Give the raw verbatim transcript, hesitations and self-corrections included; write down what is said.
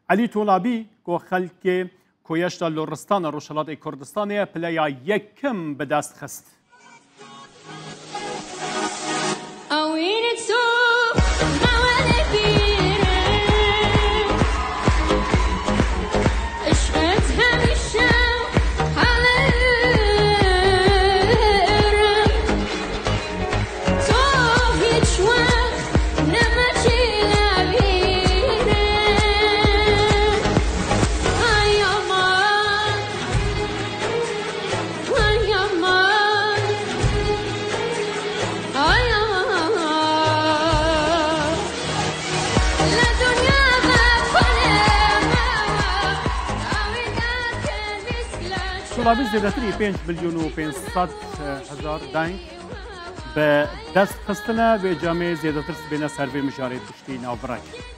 علی طولابی که خلک کویشتا لرستان روشلات کردستان پلیا یکم به دست خست. طولابی زیادتری پنج میلیون و پانصد هزار دنگ به دست خستنه و جامعه زیادتر سبینه سروی مشارید پشتی ناوبرک.